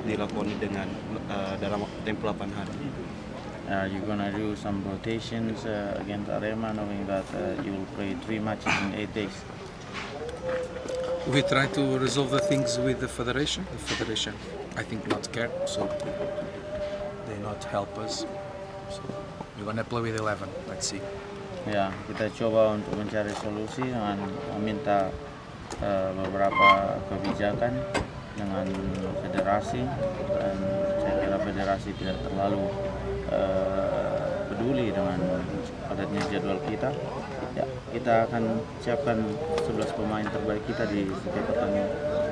dilakoni dengan dalam tempo 8 hari. You're gonna do some rotations against Arema, knowing that you will play 3 matches in 8 days. We try to resolve the things with the federation. The federation, I think, not care, so they not help us. So we're gonna play with 11. Let's see. Ya, kita coba untuk mencari solusi dengan meminta beberapa kebijakan dengan federasi, dan saya kira federasi tidak terlalu peduli dengan padatnya jadwal kita. Ya, kita akan siapkan 11 pemain terbaik kita di setiap pertandingan.